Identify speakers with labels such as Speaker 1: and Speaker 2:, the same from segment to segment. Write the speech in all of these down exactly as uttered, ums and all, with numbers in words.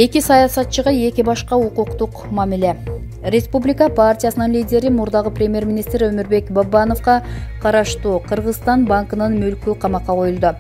Speaker 1: Эки саясатчыга эки башка укуктук мамиле. Республика партиясынын лидери мурдагы премьер-министр Өмүрбек Бабановго караштуу Кыргызстан банкынын мүлкү камакка коюлду.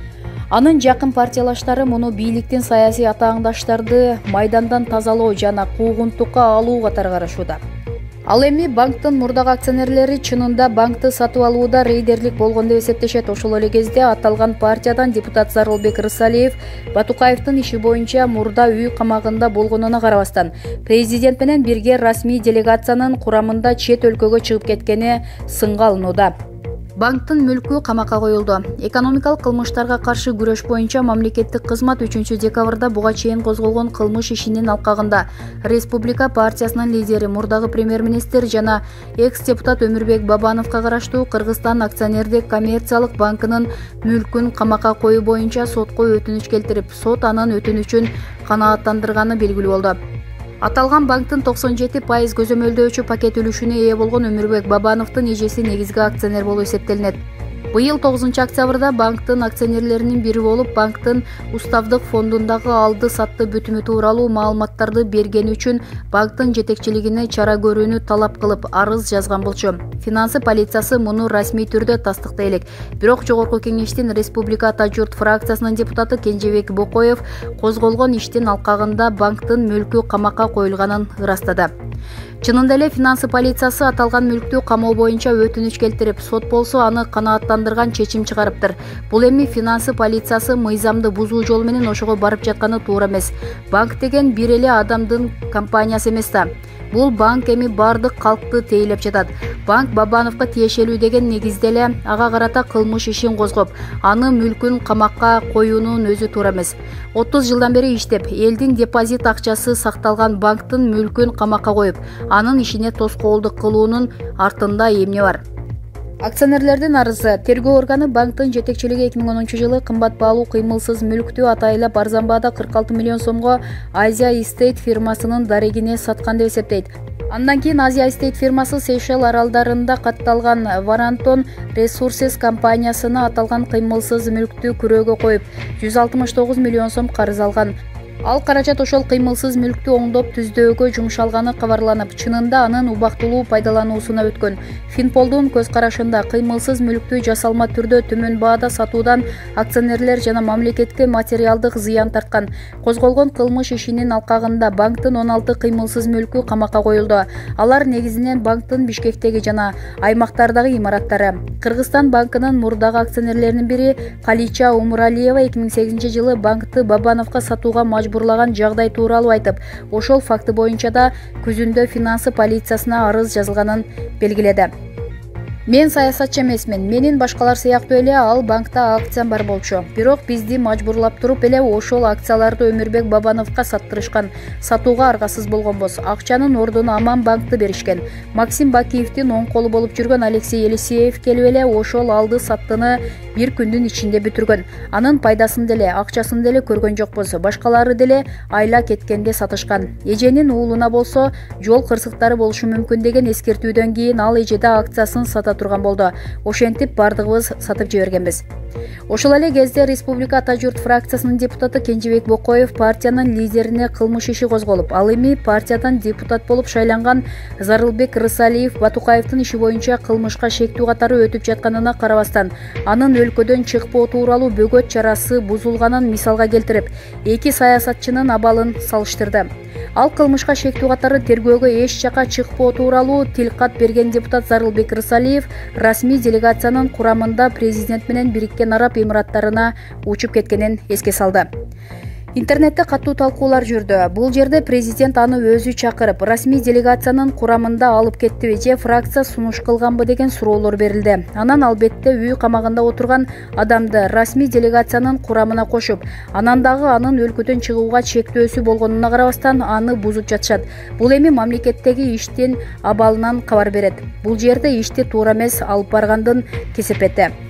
Speaker 1: Анын жакын партиялаштары муну бийликтин саясий атааңдаштарды майдандан тазалоо жана куугунтукка алуу катары карашууда. Ал эми банктын мурдагы акционерлери чынында банкты сатып алууда рейдерлик болгон деп эсептешет. Ошол эле кезде аталган партиядан депутат Зарылбек Рысалиев Батукаевдин иши боюнча мурда үй камагында болгонуна карабастан, президент менен бирге расмий делегациянын курамында чет өлкөгө чыгып кеткени сынга алынууда. Банктын мүлкү камакка коюлду. Экономикалык кылмыштарга каршы күрөш боюнча мамлекеттик кызмат үчүнчү декабрда буга чейин козголгон кылмыш ишинин алкагында Республика партиясынын лидери мурдагы премьер-министр жана экс-депутат Өмүрбек Бабановго караштуу Кыргызстан акционердик коммерциялык банкынын мүлкүн камакка коюу боюнча сотко өтүнүч келтирип, сот анын өтүнүчүн канааттандырганы белгилүү болду. Аталган банктын токсон жети пайыз көзөмөлдөөчү пакет үлүшүнө ээ болгон Өмүрбек Бабановдун эжеси негизги акционер болуп эсептелинет. Быйыл тогузунчу октябрда банктын акционерлеринин бири болуп, банктын уставдык фондундагы алды-сатты бүтүмү тууралуу маалыматтарды бергени үчүн банктын жетекчилигине чара көрүүнү талап кылып арыз жазган болчу. Финансы полициясы муну расмий түрдө тастыктай элек. Бирок Жогорку Кеңештин Республика Ата журт фракциясынын депутаты Кенжебек Бокоев козголгон иштин алкагында банктын мүлкү камакка коюлганын ырастады. Чынында эле финансы полициясы аталган мүлктү камоо боюнча өтүнүч келтирип, сот болсо аны канааттандырган чечим чыгарыптыр. Бул эми финансы полициясы мыйзамды бузуу жолу менен ошого барып жатканы туура эмес. Банк деген бир эле адамдын компаниясы эмес да. Бул банк эми бардык калкты тейлеп жатат. Банк Бабановго тиешелүү деген негизде эле ага карата кылмыш ишин козгоп, аны мүлкүн камакка коюунун өзү туура эмес. отуз жылдан бери иштеп, элдин депозит акчасы сакталган банктын мүлкүн камакка коюп, анын ишине тоскоолдук кылуунун артында эмне бар? Акционерлердин арызы. Тергөө органы банктын жетекчилиги эки миң онунчу жылы кымбат баалуу кыймылсыз мүлктү атайлап арзан баада кырк алты миллион сомго Азия Estate фирмасынын дарегине саткан деп эсептейт. Андан кийин Азия Estate фирмасы Сейшел аралдарында катталган Варантон Resources компаниясына аталган кыймылсыз мүлктү күрөөгө коюп, жүз алтымыш тогуз миллион сом карыз алган. Ал каражат ошол кыймылсыз мүлктү оңдоп түздөөгө жумшалганы кабарланып, чынында анын убактылуу пайдалануусуна өткөн. Финполдун көз карашында кыймылсыз мүлктү жасалма түрдө төмөн баада сатуудан акционерлер жана мамлекетке материалдык зыян тарткан. Козголгон кылмыш ишинин алкагында банктын он алты кыймылсыз мүлкү камакка коюлду. Алар негизинен банктын Бишкектеги жана аймактардагы имараттары. Кыргызстан банкынын мурдагы акционерлеринин бири Калича Умуралиева эки миң сегизинчи жылы банкты Бабановго сатууга мажбурлаган жагдай тууралуу айтып, ошол факты боюнча да күзүндө финансы полициясына арыз жазылганын белгиледи. Мен саясатчы эмесмин. Менин башкалар сыяктуу эле ал банкта акциям бар болчу. Бирок бизди мажбурлап туруп эле ошол акцияларды Өмүрбек Бабановго саттырышкан. Сатууга аргасыз болгонбуз. Акчанын ордуна Аман банкты беришкен. Максим Бакиевдин оң колу болуп жүргөн Алексей Елисеев келип эле ошол алды саттыны бир күндүн ичинде бүтүргөн. Анын пайдасын деле, акчасын деле көргөн жокпуз. Башкалары деле айла кеткенде сатышкан. Эженин уулуна болсо жол кырсыктары болушу мүмкүн деген эскертүүдөн кийин ал эжеде акциясын сата турган болду. Ошентип бардыгыбыз сатып жибергенбиз. Ошол эле кезде Республика Ата журт фракциясынын депутаты Кенжебек Бокоев партиянын лидерине кылмыш иши козголуп, ал эми партиядан депутат болуп шайланган Зарылбек Рысалиев Батукаевдин иши боюнча кылмышка шектүү катары өтүп жатканына карабастан, анын өлкөдөн чыкпоо тууралуу бөгөт чарасы бузулганын мисалга келтирип, эки саясатчынын абалын салыштырды. Ал кылмышка шектүү катары тергөөгө эч жака чыкпоо тууралуу тилкат берген депутат Зарылбек Рысалиев расмий делегациянын курамында президент менен Бириккен Араб Эмираттарына учуп кеткенин эске салды. Интернетте катуу талкуулар жүрдү. Бул жерде президент аны өзү чакырып, расмий делегациянын курамында алып кеттиби же фракция сунуш кылганбы деген суроолор берилди. Анан албетте үй камагында отурган адамды расмий делегациянын курамына кошуп, анан дагы анын өлкөдөн чыгууга чектөөсү болгонуна карабастан аны бузуп жатышат. Бул эми мамлекеттеги иштин абалынан кабар берет. Бул жерде ишти туура эмес алып баргандын кесепети.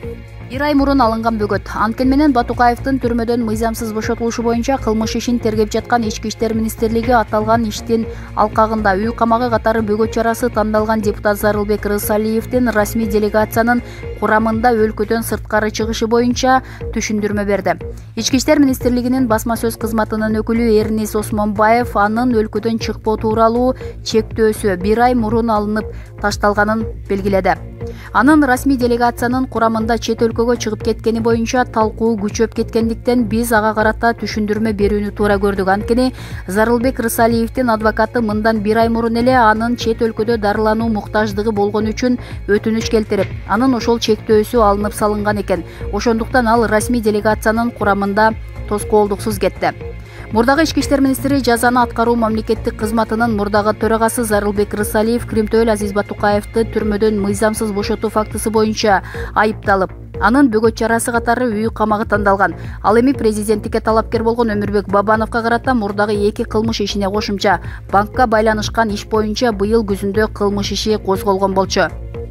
Speaker 1: бир ай мурун алынган бөгөт. Анткени менен Батукаевдин түрмөдөн мыйзамсыз бошотулушу боюнча кылмыш ишин тергеп жаткан Ички иштер министрлиги аталган иштин алкагында үй камагы катары бөгөт чарасы тандалган депутат Зарылбек Рысалиевдин расмий делегациянын курамында өлкөдөн сырткары чыгышы боюнча түшүндүрмө берди. Ички иштер министрлигинин басма сөз кызматынын өкүлү Эрнис Осмонбаев анын өлкөдөн чыкпоо тууралуу чектөөсү бир ай мурун алынып ташталганын белгиледи. Анын расмий делегациянын курамында чет өлкөгө чыгып кеткени боюнча талкуу күчөп кеткендиктен биз ага карата түшүндүрмө берүүнү туура көрдүк. Анткени Зарылбек Рысалиевдин адвокаты мындан бир ай мурун эле анын чет өлкөдө дарылануу муктаждыгы болгон үчүн өтүнүч келтирип, анын ошол чектөөсү алынып салынган экен. Ошондуктан ал расмий делегациянын курамында тоскоолдуксуз кетти. Мурдагы ички иштер министри жазаны аткаруу мамлекеттик кызматынын мурдагы төрагасы Зарылбек Рысалиев Кримтөөл Азиз Батукаевди түрмөдөн мыйзамсыз бошотуу фактысы боюнча айыпталып, анын бөгөт чарасы катары үй камагы тандалган. Ал эми президенттикке талапкер болгон Өмүрбек Бабановго карата мурдагы эки кылмыш ишине кошумча банкка байланышкан иш боюнча быйыл күзүндө кылмыш иши козголгон болчу.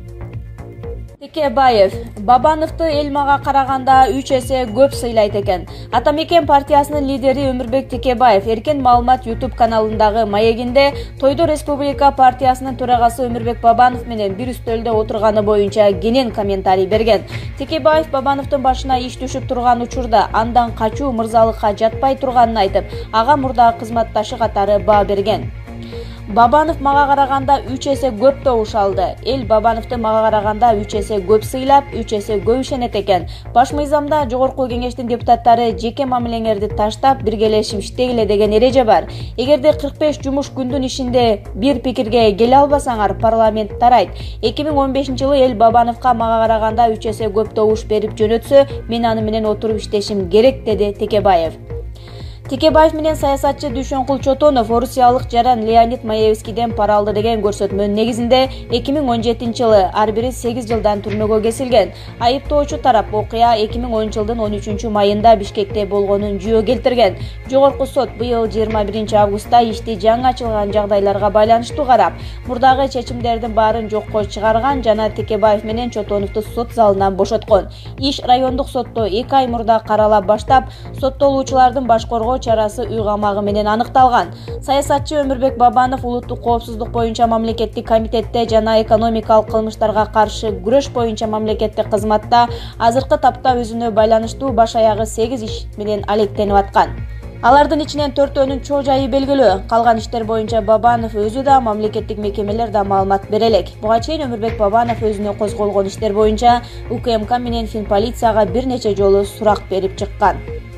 Speaker 2: Текебаев Бабановду эл мага караганда үч эсе көп сыйлайт экен. Ата Мекен партиясынын лидери Өмүрбек Текебаев Эркен маалымат YouTube каналындагы маегинде тойдо Республика партиясынын төрагасы Өмүрбек Бабанов менен бир үстөлдө отурганы боюнча кенен комментарий берген. Текебаев Бабановдун башына иш түшүп турган учурда андан качуу мырзалыкка жатпай турганын айтып, ага мурдагы кызматташы катары баа берген. Бабанов мага караганда үч эсе көп добуш алды. Эл Бабановду мага караганда үч эсе көп сыйлап, үч эсе көп ишенет экен. Баш мыйзамда жогорку кеңештин депутаттары жеке мамилеңерди таштап биргелешип иштегиле деген эреже бар. Эгерде кырк беш жумуш күндүн ишинде бир пикирге келе албасаңар, парламент тарайт. эки миң он бешинчи жылы эл Бабановго мага караганда үч эсе көп добуш берип жөнөтсө, мен аны менен отуруп иштешим керек, деди Текебаев. Текебаев менен саясатчы Дүйшөнкул Чотонов орусиялык жаран Леонид Маевскийден пара алды деген көрсөтмөнүн негизинде эки миң он жетинчи жылы ар бири сегиз жылдан түрмөгө кесилген. Айыптоочу тарап окуя эки миң онунчу жылдын он үчүнчү майында Бишкекте болгонун жүйө келтирген. Жогорку сот быйыл жыйырма биринчи августта ишти жаңы ачылган жагдайларга байланыштуу карап, мурдагы чечимдердин баарын жокко чыгарган жана Текебаев менен Чотоновду сот залынан бошоткон. Иш райондук сотто эки ай мурда карала баштап, соттолуучулардын баш коргоо чарасы үй камагы менен аныкталган. Саясатчы Өмүрбек Бабанов улуттук коопсуздук боюнча мамлекеттик комитетте жана экономикалык кылмыштарга каршы күрөш боюнча мамлекеттик кызматта азыркы тапта өзүнө байланыштуу баш аягы сегиз иш менен алектенип аткан. Алардын ичинен төртөөнүн чоо жайы белгилүү. Калган иштер боюнча Бабанов өзү да, мамлекеттик мекемелер да маалымат бере элек. Буга чейин Өмүрбек Бабанов өзүнө козголгон иштер боюнча УКМК менен Финполицияга бир нече жолу сурак берип чыккан.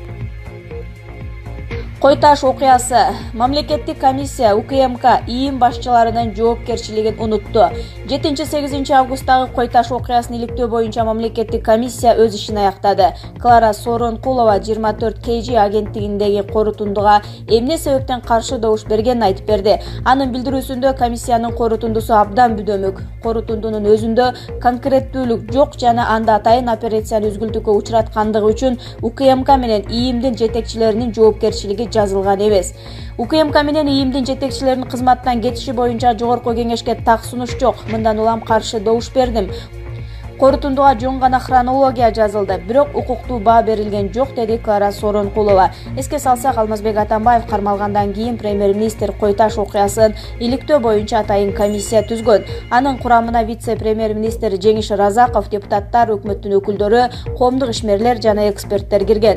Speaker 2: Койташ окуясы. Мамлекеттик комиссия УКМК ИИМ башчыларынын жоопкерчилигин унутту. жетинчи-сегизинчи августтагы Койташ окуясын иликтөө боюнча мамлекеттик комиссия өз ишин аяктады. Клара Сооронкулова жыйырма төрт кей жи агенттигиндеги корутундуга эмне себептен каршы добуш бергенин айтып берди. Анын билдирүүсүндө комиссиянын корутундусу абдан бүдөмүк. Корутундунун өзүндө конкреттүүлүк жок жана анда атайын операцияны үзгүлтүккө учураткандыгы үчүн УКМК менен ИИМдин жетекчилеринин жоопкерчилиги жазылган эмес. УКМК менен ИИМдин жетекчилеринин кызматтан кетиши боюнча жогорку кеңешке так сунуш жок. Мындан улам каршы добуш бердим. Корутундуга жөн гана хронология жазылды, бирок укуктуу баа берилген жок, деди Клара Сооронкулова. Эске салсак, Алмазбек Атамбаев кармалгандан кийин премьер-министр Койташ окуясын иликтөө боюнча атайын комиссия түзгөн. Анын курамына вице-премьер-министр Жеңиш Разаков, депутаттар, өкмөттүн өкүлдөрү, коомдук ишмерлер жана эксперттер кирген.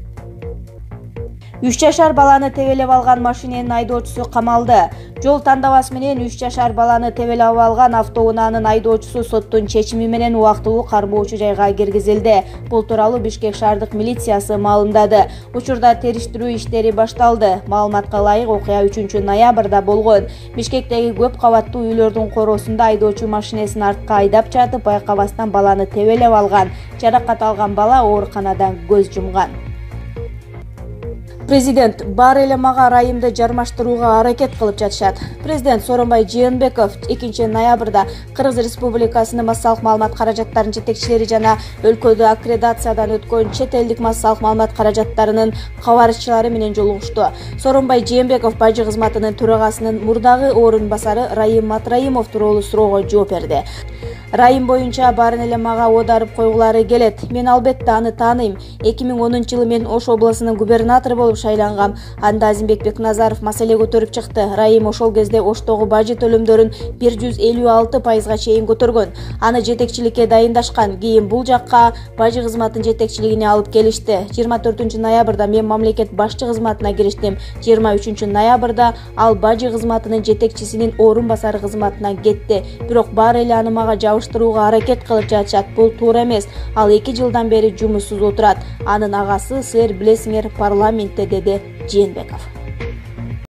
Speaker 2: үч жашар баланы тебелеп алган машиненин айдоочусу камалды. Жол тандабасы менен үч жашар баланы тебелеп алган автоунаанын айдоочусу соттун чечими менен убактылуу кармоочу жайга киргизилди. Бул тууралуу Бишкек шаардык милициясы маалымдады. Учурда териштирүү иштери башталды. Маалыматка ылайык, окуя үчүнчү ноябрда болгон. Бишкектеги көп кабаттуу үйлөрдүн короосунда айдоочу машинесин артка айдап жатып, байкабастан баланы тебелеп алган. Жаракат алган бала ооруканадан көз жумган. Президент баары эле мага райымды жармаштырууга аракет кылып жатышат. Президент Сооронбай Жээнбеков экинчи ноябрда Кыргыз Республикасынын массалык маалымат каражаттарынын жетекчилери жана өлкөдө аккредитациядан өткөн чет элдик массалык маалымат каражаттарынын кабарчылары менен жолугушту. Сооронбай Жээнбеков бажы кызматынын төрагасынын мурдагы орун басары Райым Матраимов тууралуу суроого жооп берди. Райым боюнча баарын эле мага оодарып койгулары келет. Мен албетте аны тааныйм. эки миң онунчу жылы мен Ош облусунун губернатору болуп шайлангам. Анда Азимбек Бекназаров маселе көтөрүп чыкты. Райым ошол кезде Оштогу бажы төлөмдөрүн бир жүз элүү алты пайызга чейин көтөргөн. Аны жетекчиликке дайындашкан. Кийин бул жакка бажы кызматын жетекчилигине алып келишти. жыйырма төртүнчү ноябрда мен мамлекет башчы кызматына кириштим. жыйырма үчүнчү ноябрда ал бажы кызматынын жетекчисинин орун басары кызматына кетти. Бирок баары эле аны мага жабыштырууга аракет кылып жатышат. Бул туура эмес. Ал эки жылдан бери жумуссуз отурат. Анын агасы силер билесиңер парламентте, деди Жээнбеков.